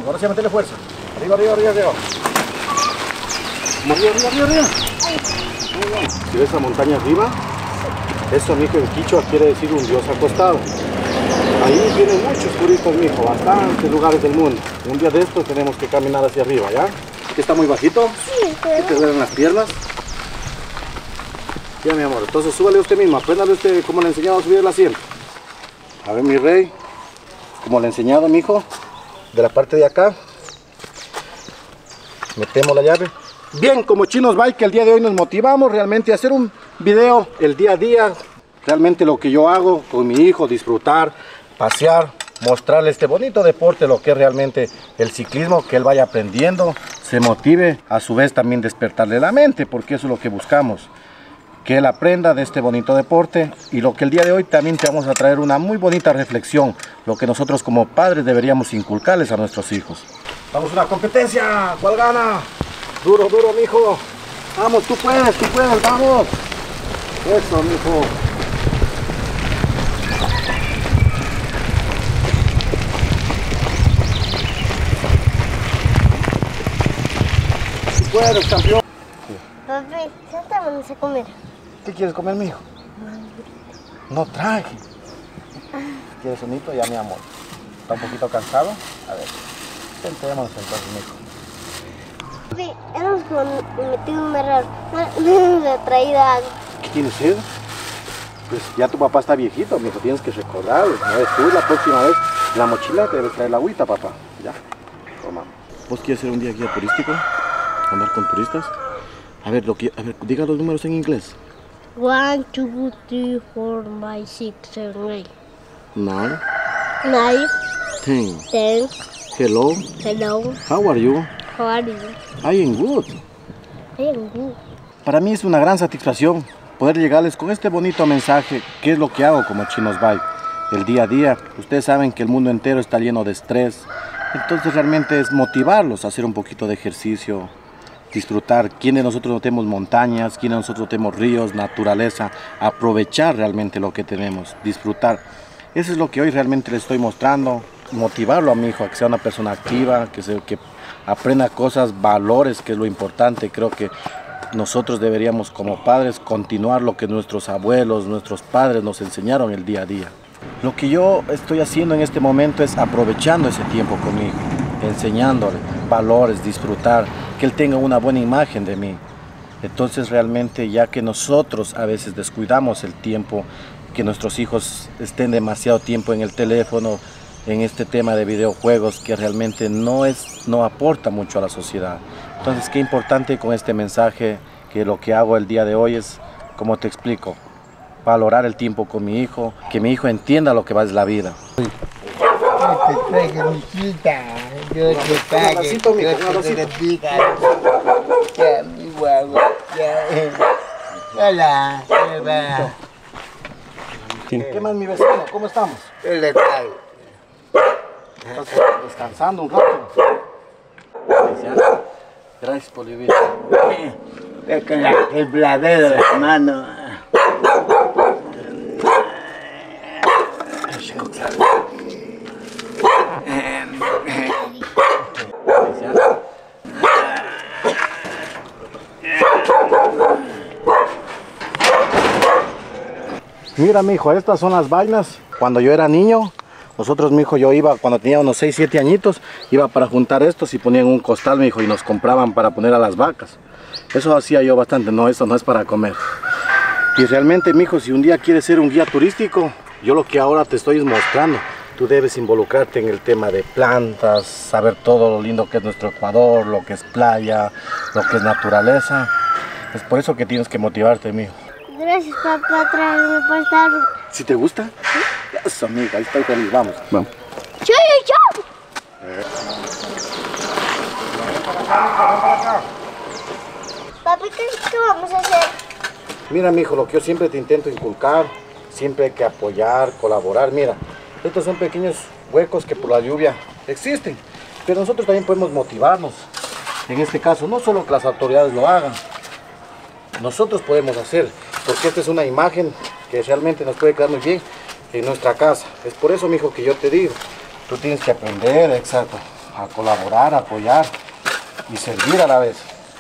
Ahora sí, metele fuerza. Arriba, arriba, arriba, arriba. Arriba, arriba, arriba, arriba. Muy bien. Si ves la montaña arriba, eso, mijo, en quichua quiere decir un dios acostado. Ahí vienen muchos turistas, mijo, bastantes lugares del mundo. Un día de estos tenemos que caminar hacia arriba, ¿ya? ¿Que está muy bajito? Sí, ¿Que te duelen las piernas? Ya, mi amor, entonces súbale usted mismo, apréndale usted cómo le he enseñado a subir el asiento. A ver, mi rey, como le he enseñado, mi hijo, de la parte de acá, metemos la llave. Bien, como Chinos Bike, el día de hoy nos motivamos realmente a hacer un video el día a día, realmente lo que yo hago con mi hijo, disfrutar, pasear, mostrarle este bonito deporte, lo que es realmente el ciclismo, que él vaya aprendiendo, se motive, a su vez también despertarle la mente, porque eso es lo que buscamos, que él aprenda de este bonito deporte. Y lo que el día de hoy también te vamos a traer una muy bonita reflexión, lo que nosotros como padres deberíamos inculcarles a nuestros hijos. Vamos a una competencia, ¿cuál gana? Duro, duro, mijo. Vamos, tú puedes, vamos. Eso, mijo. Tú puedes, campeón. Papi, sentémonos a comer. ¿Qué quieres comer, mijo? No traje. ¿Quieres sonito? Ya, mi amor. ¿Está un poquito cansado? A ver, sentémonos entonces, mijo. Papi, hemos cometido un error. No nos ha traído algo. ¿Qué tienes sed? Pues ya tu papá está viejito, mijo, tienes que recordar. No ves tú, la próxima vez la mochila te debes traer la agüita, papá. Ya, toma. ¿Vos quieres ser un día guía turístico? ¿Andar con turistas? A ver, diga los números en inglés. 1, 2, 3, 4, 5, 6, 7, 8. 9, 9, 10. 10. Hello. Hello. How are you? How are you? I am good. I am good. Para mí es una gran satisfacción poder llegarles con este bonito mensaje, que es lo que hago como Chinos Bike. El día a día, ustedes saben que el mundo entero está lleno de estrés, entonces realmente es motivarlos a hacer un poquito de ejercicio, disfrutar. Quienes de nosotros no tenemos montañas, quienes de nosotros no tenemos ríos, naturaleza, aprovechar realmente lo que tenemos, disfrutar. Eso es lo que hoy realmente les estoy mostrando, motivarlo a mi hijo a que sea una persona activa, que aprenda cosas, valores, que es lo importante. Creo que nosotros deberíamos como padres continuar lo que nuestros abuelos, nuestros padres nos enseñaron el día a día. Lo que yo estoy haciendo en este momento es aprovechando ese tiempo con mi hijo, enseñándole valores, disfrutar, que él tenga una buena imagen de mí. Entonces realmente, ya que nosotros a veces descuidamos el tiempo, que nuestros hijos estén demasiado tiempo en el teléfono, en este tema de videojuegos, que realmente no aporta mucho a la sociedad. Entonces, qué importante con este mensaje, que lo que hago el día de hoy es, como te explico, valorar el tiempo con mi hijo, que mi hijo entienda lo que va es la vida. Yo te traigo mi cita, yo te pague, yo te diga, ya mi guagua, ya, hola, hola. ¿Qué más, mi vecino? ¿Cómo estamos? Yo le traigo. ¿Estás descansando un rato? Gracias por vivir. Ve con la tembladera, hermano. Mira, mijo, estas son las vainas. Cuando yo era niño, nosotros, mijo, yo iba, cuando tenía unos 6, 7 añitos, iba para juntar estos y ponían un costal, mijo, y nos compraban para poner a las vacas. Eso hacía yo bastante. No, eso no es para comer. Y realmente, mijo, si un día quieres ser un guía turístico, yo lo que ahora te estoy mostrando, tú debes involucrarte en el tema de plantas, saber todo lo lindo que es nuestro Ecuador, lo que es playa, lo que es naturaleza. Es por eso que tienes que motivarte, mijo. Gracias, papá, tráeme por estar. ¿Si te gusta? ¿Sí? Eso, amiga, ahí estoy feliz, vamos. Vamos. ¡Chau, chau! Papi, ¿qué vamos a hacer? Mira, mijo, lo que yo siempre te intento inculcar, siempre hay que apoyar, colaborar. Mira, estos son pequeños huecos que por la lluvia existen, pero nosotros también podemos motivarnos. En este caso, no solo que las autoridades lo hagan, nosotros podemos hacer, porque esta es una imagen que realmente nos puede quedar muy bien en nuestra casa. Es por eso, mijo, que yo te digo, tú tienes que aprender, exacto, a colaborar, a apoyar y servir a la vez.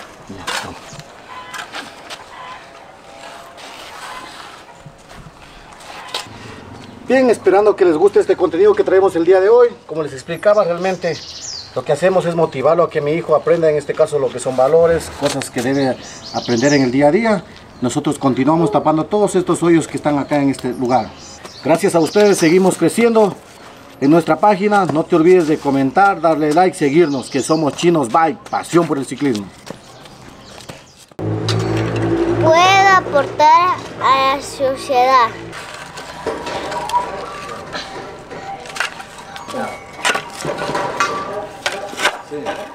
Bien, esperando que les guste este contenido que traemos el día de hoy. Como les explicaba, realmente lo que hacemos es motivarlo a que mi hijo aprenda, en este caso, lo que son valores, cosas que debe aprender en el día a día. Nosotros continuamos tapando todos estos hoyos que están acá en este lugar. Gracias a ustedes seguimos creciendo en nuestra página. No te olvides de comentar, darle like, seguirnos, que somos Chinos Bike, pasión por el ciclismo. Puedo aportar a la sociedad. Sí.